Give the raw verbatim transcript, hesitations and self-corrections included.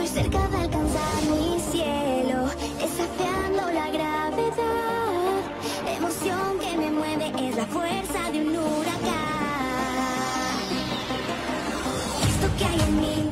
cerca de alcanzar mi cielo, desafiando la gravedad. La emoción que me mueve es la fuerza de un huracán. Esto que hay en mí